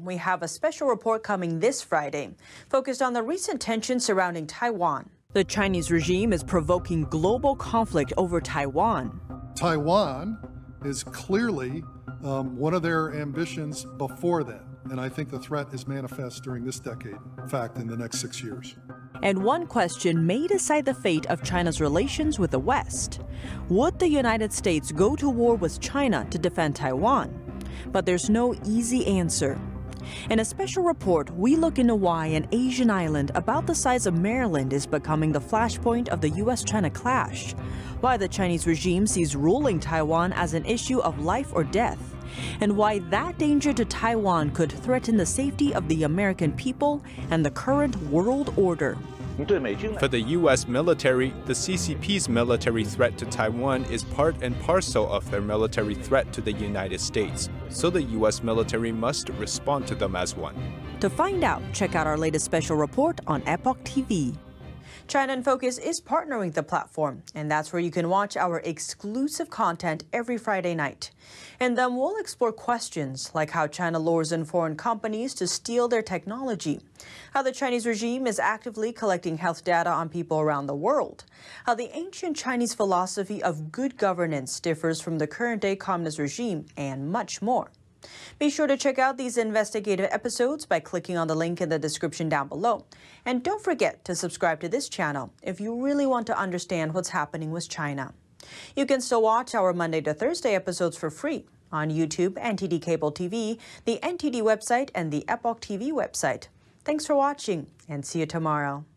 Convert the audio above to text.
we have a special report coming this Friday, focused on the recent tensions surrounding Taiwan. The Chinese regime is provoking global conflict over Taiwan. Taiwan is clearly one of their ambitions before that, and I think the threat is manifest during this decade, in fact, in the next 6 years. And one question may decide the fate of China's relations with the West. Would the United States go to war with China to defend Taiwan? But there's no easy answer. In a special report, we look into why an Asian island about the size of Maryland is becoming the flashpoint of the U.S.-China clash, why the Chinese regime sees ruling Taiwan as an issue of life or death, and why that danger to Taiwan could threaten the safety of the American people and the current world order. For the U.S. military, the CCP's military threat to Taiwan is part and parcel of their military threat to the United States, so the U.S. military must respond to them as one. To find out, check out our latest special report on Epoch TV. China in Focus is partnering the platform, and that's where you can watch our exclusive content every Friday night. And then we'll explore questions like how China lures in foreign companies to steal their technology, how the Chinese regime is actively collecting health data on people around the world, how the ancient Chinese philosophy of good governance differs from the current-day communist regime, and much more. Be sure to check out these investigative episodes by clicking on the link in the description down below. And don't forget to subscribe to this channel if you really want to understand what's happening with China. You can still watch our Monday to Thursday episodes for free on YouTube, NTD Cable TV, the NTD website, and the Epoch TV website. Thanks for watching, and see you tomorrow.